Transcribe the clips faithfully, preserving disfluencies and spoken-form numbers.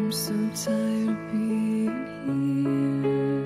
I'm so tired of being here,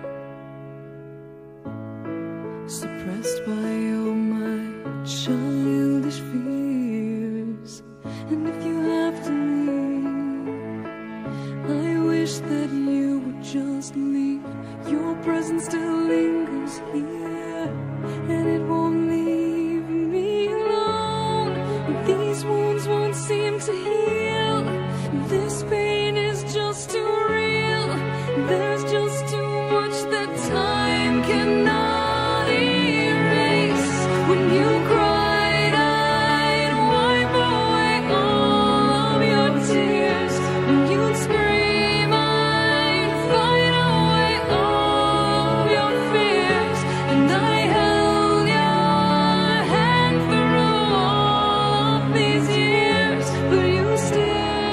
suppressed by all my childish fears. And if you have to leave, I wish that you would just leave. Your presence still lingers here, and it won't leave me alone. These wounds won't seem to heal. This pain is just too real. There's just too much that time cannot erase. When you cried, I'd wipe away all of your tears. When you'd scream, I'd fight away all of your fears. And I held your hand through all of these years, but you still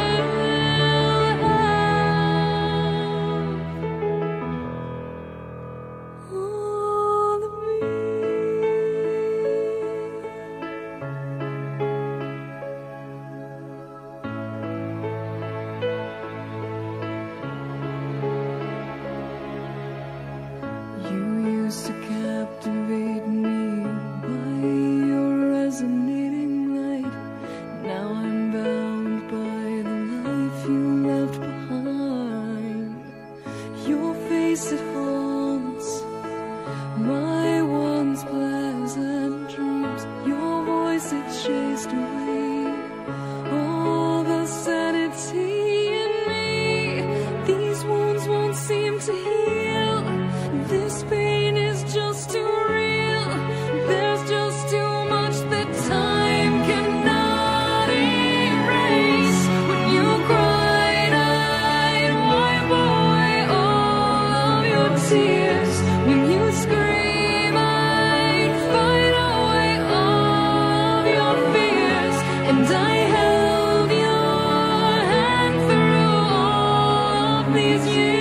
to captivate me by your resonating light. Now I'm bound by the life you left behind. Your face, it haunts my once pleasant dreams. Your voice, it chased away all the sanity in me. These wounds won't seem to heal. This pain is just too real. There's just too much that time cannot erase. When you cried, I'd wipe away all of your tears. When you scream, I'd fight away all of your fears. And I held your hand through all of these years.